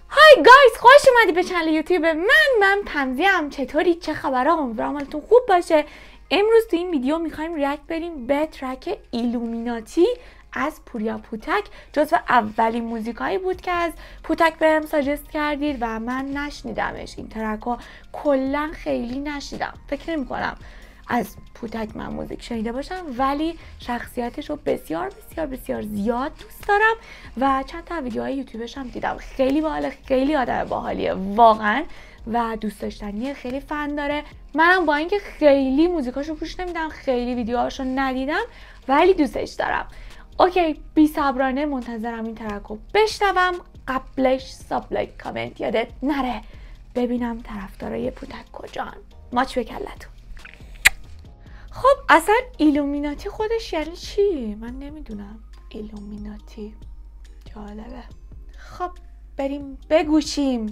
های گایز، خوش اومدی به چنل یوتیوب من پمزیم. چطوری؟ چه خبره؟ امیدوارم حالتون خوب باشه. امروز تو این ویدیو میخوایم ریاکت بریم به ترک ایلومیناتی از پوریا پوتک. جزو اولین موزیکایی بود که از پوتک بهم ساجست کردید و من نشنیدمش. این ترک رو کلا خیلی نشنیدم، فکر نمی کنم از پوتک من موزیک شنیده باشم، ولی شخصیتش رو بسیار زیاد دوست دارم و چند تا ویدیوهای یوتیوبش هم دیدم. خیلی باحاله، خیلی آدم باحالیه واقعا و دوست داشتنیه، خیلی فن داره. منم با اینکه خیلی موزیکاشو گوش نمیدم، خیلی ویدیوهاشو ندیدم، ولی دوستش دارم. اوکی، بی صبرانه منتظرم این ترک رو بشنوم. قبلش ساب لایک کامنت یادت نره. ببینم طرفدارای پوتک کجان. ماچ به کلتون. خب اصلا ایلومیناتی خودش یعنی چی؟ من نمیدونم. ایلومیناتی جالبه. خب بریم بگوشیم.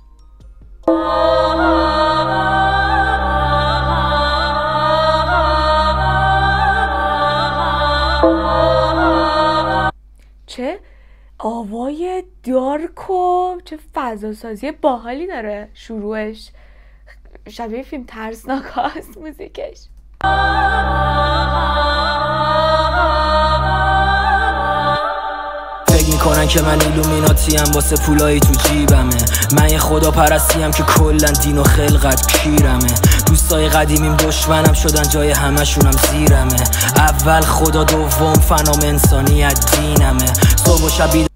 چه آوای دارک و چه فضاسازی باحالی داره. شروعش شبیه فیلم ترسناک هست موزیکش. فکر میکنن که من ایلومیناتی ام واسه پولایی تو جیبمه. من یه خدا پرستی ام که کلن دین و خلقت کیرمه. دوستای قدیمیم دشمنم شدن، جای همشونم زیرمه. اول خدا، دوم فنام انسانیت دینمه. صبح و شب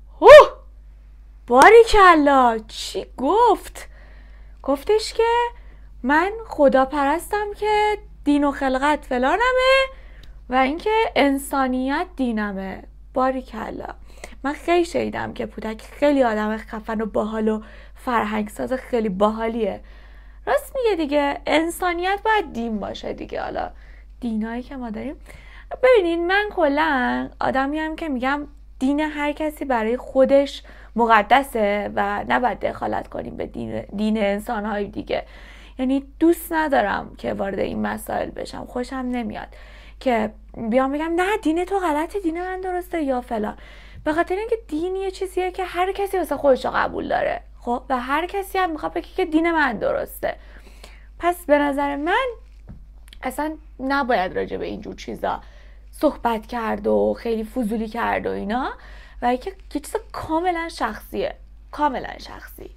باریکلا. چی گفت؟ گفتش که من خدا پرستم که دین و خلقت فلانمه و اینکه انسانیت دینمه. باریکلا. من خیلی شنیدم که پوتک خیلی آدم خفن و باحال و فرهنگساز خیلی باحالیه. راست میگه دیگه، انسانیت باید دین باشه دیگه. حالا دینایی که ما داریم، ببینین من کلا آدمیم که میگم دین هر کسی برای خودش مقدسه و نباید دخالت کنیم به دین انسانهای دیگه. یعنی دوست ندارم که وارد این مسائل بشم، خوشم نمیاد که بیام بگم نه دین تو غلطه، دین من درسته یا فلان. به خاطر اینکه دین یه چیزیه که هر کسی واسه خودش قبول داره، خب، و هر کسی هم میخواد بگه که دین من درسته. پس به نظر من اصلا نباید راجع به اینجور چیزا صحبت کرد و خیلی فضولی کرد و اینا، و اینکه یه چیز کاملا شخصیه، کاملا شخصی.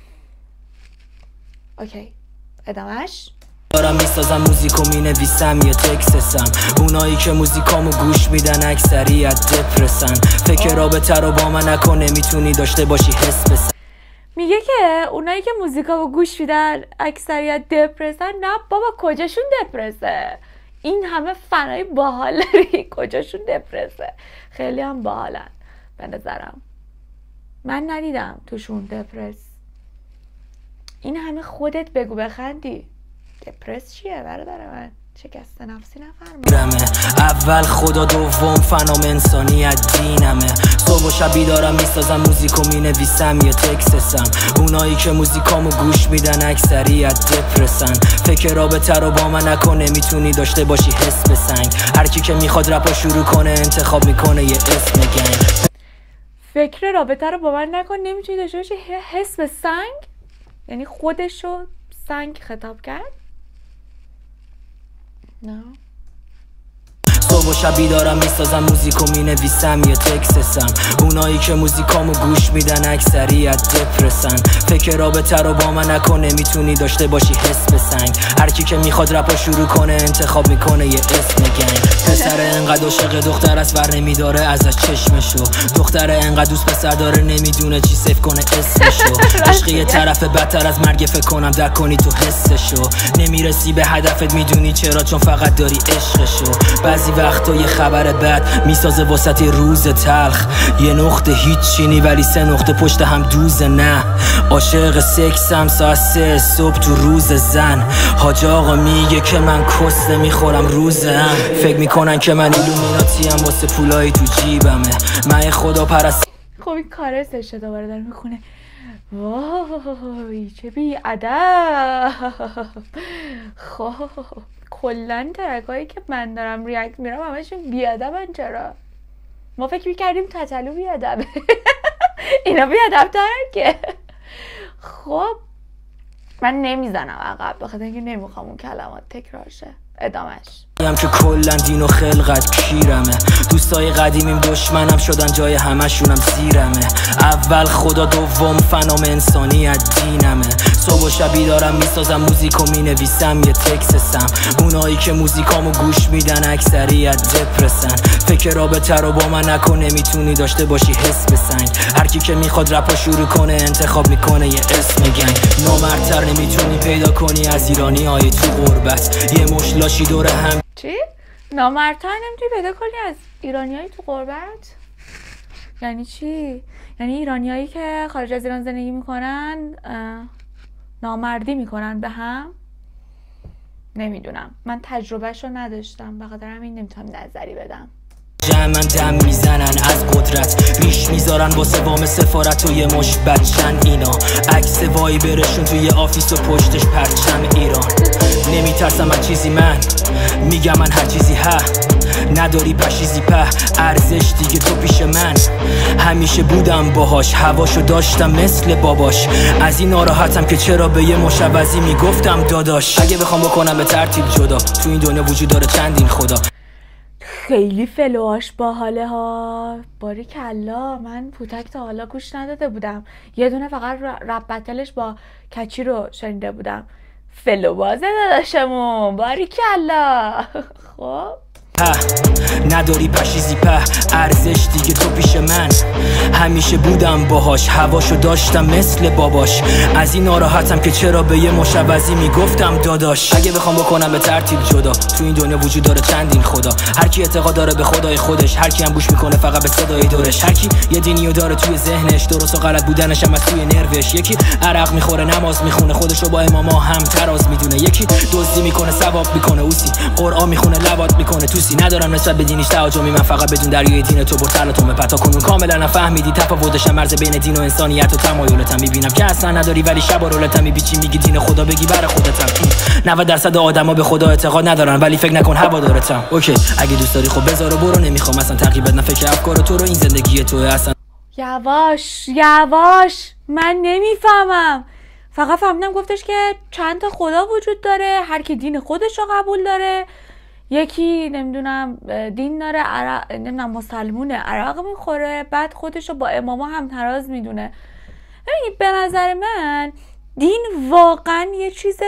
اوکی، ادامهش. دارم میسازم موزیکو مینویسم یا تکسسم. اونایی که موزیکامو گوش میدن اکثریت دپرسن. فکر رابطه رو با من نکن، نمیتونی داشته باشی حس بسن. میگه که اونایی که موزیکامو گوش میدن اکثریت دپرسن. نه بابا، کجاشون دپرسه؟ این همه فنای باحال داری، کجاشون دپرسه؟ خیلی هم باحالن به نظرم. من ندیدم توشون دپرس. این همه خودت بگو بخندی. دپرس چیه برادر من؟ شکست نفسی نفرمایید. اول خدا، دوم فنام انسانیت دینمه. صبح و شب دارم میسازم موزیکو مینویسم یا تکسسم. اونایی که موزیکامو گوش میدن اکثریت دپرسن. فکر رابطه رو با من نکن، نمیتونی داشته باشی حس بسنگ. هر کی که میخواد رپا شروع کنه انتخاب میکنه یه اسم گنگ. فکر رابطه رو با من نکن، نمیتونی داشته باشی حس بسنگ. یعنی خودشو سنگ خطاب کرد؟ نه. صبح و شبی دارم میسازم موزیکو مینویسم یا تکسسم. اونایی که موزیکامو گوش میدن اکثریت دپرسن. فکر رابطه رو با من نکن، نمیتونی داشته باشی حس بسنگ. هر کی که میخواد رپا شروع کنه انتخاب میکنه یه اسم گنگ. پسر انقدر عاشق دختر است ور نمیداره ازش چشمشو. دختر انقدر دوست پسر داره نمیدونه چی سیف کنه اسمشو. عشق یه طرف بدتر از مرگ، فکر کنم درک کنی تو حسشو. نمیرسی به هدفت میدونی چرا؟ چون فقط داری عشقشو. بعضی وقتا یه خبر بد میسازه واسط روز تلخ. یه نقطه هیچینی ولی 3 نقطه پشت هم دوزه. نه عاشق سکسم ساعت 3 صبح تو روز زن. حاج آقا میگه که من کس نمیخورم روزم. فکر میکنن که من ایلومیناتی ام واسه پولایی تو جیبمه. من خدا پرست. خب این کاره سشه دوباره داره میخونه. وای چه بی ادب. خب کلن ترکایی که من دارم ریاکت میرم همشون بی ادبن. چرا؟ ما فکر میکردیم تتلو بی ادبه. اینا بی ادب دارن که خب من نمیزنم عقب بخاطر اینکه نمیخوام اون کلمات تکرار شه. ادامش هم که کلن دین و خلقت کیرمه، دوستای قدیمیم دشمنم شدن جای همشونم زیرمه، اول خدا دوم فنام انسانیت دینمه، صبح و شبی دارم میسازم موزیکو مینویسم یه تکسسم، اونایی که موزیکامو گوش میدن اکثریت دپرسن، فکر رابطه رو با من نکن نمیتونی داشته باشی حس به سنگ، هرکی که میخواد رپا شروع کنه انتخاب میکنه یه اسم گنگ، نامرتر نمیتونی پیدا کنی از ایرانی های تو غربت، یه مش لاشی دور هم. چی؟ نامرتر نمیتونی پیدا کنی از ایرانیایی تو غربت؟ یعنی چی؟ یعنی ایرانیایی که خارج از ایران زندگی میکنن نامردی میکنن به هم؟ نمیدونم، من تجربهش رو نداشتم بخاطر همین نمیتونم نظری بدم. من دم میزنن از قدرت، ریش میذارن واسه وام سفارت و یه مش بچن اینا، عکس وایبرشون توی آفیس و پشتش پرچم ایران، نمیترسم از چیزی من میگم من هر چیزی نداری پشیزی ارزش دیگه تو پیش من، همیشه بودم باهاش هواشو داشتم مثل باباش، از این ناراحتم که چرا به یه مشوزی میگفتم داداش، اگه بخوام بکنم به ترتیب جدا تو این دنیا وجود داره چندین خدا. خیلی فلوهاش باحاله ها، باریکلا. من پوتک تا حالا گوش نداده بودم، یه دونه فقط رپ بتلش با کچی رو شنیده بودم. فلو بازه داداشمون، باریکلا. خب نداری پشیزی ارزش دیگه تو پیش من، همیشه بودم باهاش هواشو داشتم مثل باباش، از این ناراحتم که چرا به یه مشوزی میگفتم داداش، اگه بخوام بکنم به ترتیب جدا تو این دنیا وجود داره چندین خدا، هر کی اعتقاد داره به خدای خودش، هر کی هم گوش میکنه فقط به صدای دورش، هر کی یه دینیو داره توی ذهنش، درست و غلط بودنش هم از توی نروش، یکی عرق میخوره نماز میخونه خودشو با اماما هم تراز میدونه، یکی دزدی میکنه ثواب میکنه اوسی، قرآن میخونه لواط میکنه توسی، ندارم نسبت به دینیش تهاجمی، من فقط بدون دریای دین تو برتلاتومه، پتا کنون کاملا نفهمیدی تفاوتش مرز بین دین و انسانیت و تمایلتم، میبینم که اصلا نداری ولی شب و رولتم میبیچی میگی دین خدا بگی برای خودتم، 90% آدما به خدا اعتقاد ندارن ولی فکر نکن هوادارتم، اوکی اگه دوست داری خب بذار و برو، نمیخوام اصلا تقریبا نه فکر افکار تو رو، این زندگی تو اصلا. یواش من نمیفهمم، فقط فهمیدم گفتش که چند تا خدا وجود داره، هر کی دین خودش رو قبول داره، یکی نمیدونم دین داره نمیدونم مسلمونه عرق میخوره، بعد خودش رو با اماما هم تراز میدونه. ببینید به نظر من دین واقعا یه چیز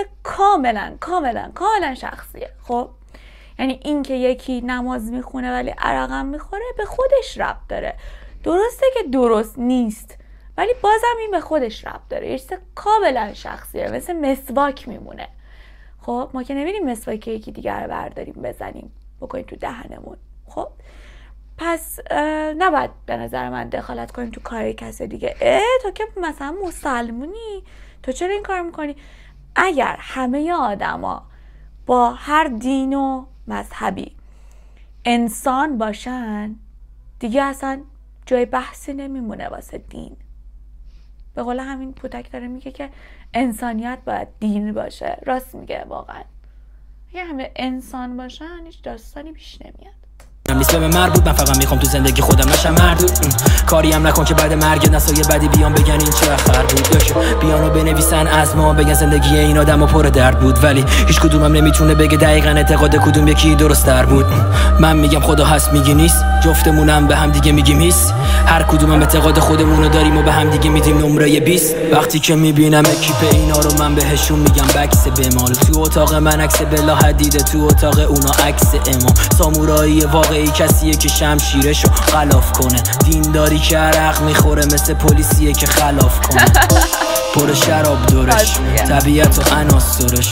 کاملا شخصیه. خب یعنی این که یکی نماز میخونه ولی عرقم میخوره به خودش ربط داره، درسته که درست نیست ولی بازم این به خودش ربط داره، یه چیز کاملا شخصیه، مثل مسواک میمونه. خب ما که نمیریم مسواک یکی دیگر رو برداریم بزنیم بکنیم تو دهنمون. خب پس نباید به نظر من دخالت کنیم تو کار کسی دیگه. تو که مثلا مسلمونی تو چرا این کار میکنی؟ اگر همه آدما با هر دین و مذهبی انسان باشن دیگه اصلا جای بحثی نمیمونه واسه دین. به قول همین پوتک داره میگه که انسانیت باید دین باشه. راست میگه واقعا. اگه همه انسان باشن هیچ داستانی پیش نمیاد. نیست به من مربوط، من فقط میخوام تو زندگی خودم نشم مردود، کاری هم نکن که بعد مرگ نسای بدی بیان بگن این چه اخر بود، یا که بیانو بنویسن از ما بگن زندگی این آدمو پر درد بود، ولی هیچ کدومم نمیتونه بگه دقیقاً اعتقاد کدوم یکی درست تر بود. من میگم خدا هست میگی نیست، جفتمونم به هم دیگه میگیم هیست، هر کدومم اعتقاد خودمونو داریم و به هم دیگه میدیم نمره 20. وقتی که میبینم اکیپ اینا رو من بهشون میگم بکس بمال، تو اتاق من عکس بلا حدیده، تو اتاق اونا عکس امام. سامورایی واقعی کسیه که شمشیرشو غلاف کنه، دینداری که عرق میخوره مثل پلیسیه که خلاف کنه، پر شراب دورش طبیعت و عناصرش.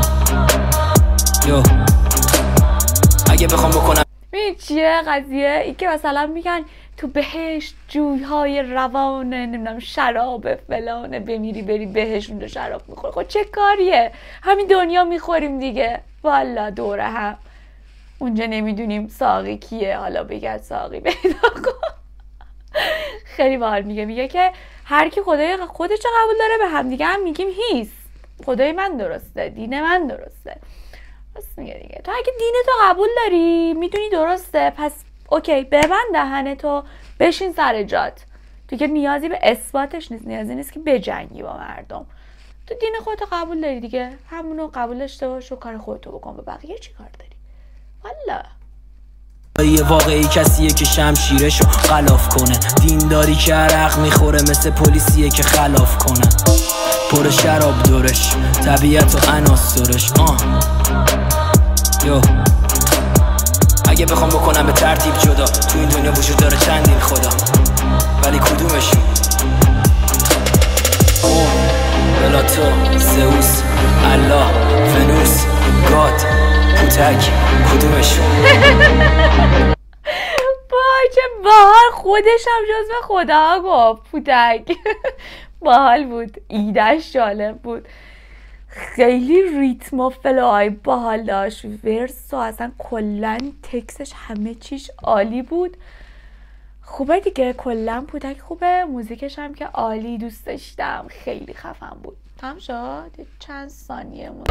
یو اگه بخوام بکنم چیه قضیه؟ این که مثلا میگن تو بهشت جویهای روانه، نمیدونم شراب فلانه، بمیری بری بهشت اونجا شراب میخوری. خب چه کاریه؟ همین دنیا میخوریم دیگه والا دوره هم. اونجا نمیدونیم ساقی کیه، حالا بگرد ساقی پیدا کن. خیلی باحال میگه که هر کی خدای خودش رو قبول داره به هم دیگه هم میگیم هیست، خدای من درسته، دین من درسته. راست میگه دیگه. تو اگه دین تو قبول داری میدونی درسته، پس اوکی ببند دهنتو بشین سر جات، دیگه نیازی به اثباتش نیست، نیازی نیست که بجنگی با مردم. تو دین خودتو قبول داری دیگه، همونو قبول داشته باش و کار خودتو بکن، به بقیه چی کار داری؟ والا یه واقعی کسیه که شمشیرشو غلاف کنه، دینداری که عرق میخوره مثل پلیسیه که خلاف کنه، پر شراب دورش، طبیعت و عناصرش. یو اگه بخوام بکنم به ترتیب جدا، تو این دنیا وجود داره چندین خدا، ولی کدومشون؟ بلاتو، زئوس، الله، ونوس، گاد، پوتک، کدومشون؟ چه باحال، خودش هم جزو خدا گفت پوتک. باحال بود، ایدهش جالب بود، خیلی ریتم و فلوهای باحال داشت، ورس و اصلا کلا تکسش همه چیش عالی بود. خوبه دیگه، کلا پوتک خوبه، موزیکش هم که عالی، دوست داشتم، خیلی خفن بود. تمام شد، چند ثانیه بود.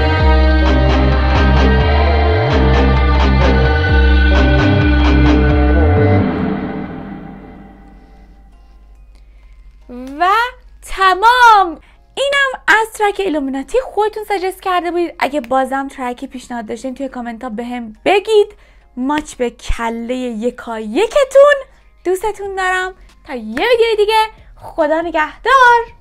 و تمام. اینم از ترک ایلومیناتی. خودتون ساجست کرده بودید، اگه بازم ترکی پیشنهاد داشتین توی کامنت ها بهم بگید. ماچ به کله یکایکتون، دوستتون دارم. تا یه ویدیو دیگه، خدا نگهدار.